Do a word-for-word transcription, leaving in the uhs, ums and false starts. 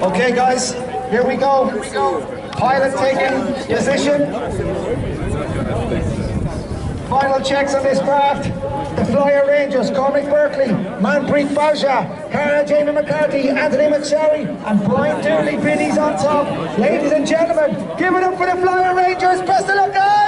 Okay guys, here we go. Pilot taking position. Final checks on this craft. The Flyer Rangers, Cormac Berkeley, Manpreet Baja, Cara Jamie McCarthy, Anthony McSherry, and Brian Dooley Biddy's on top. Ladies and gentlemen, give it up for the Flyer Rangers. Best of luck, guys!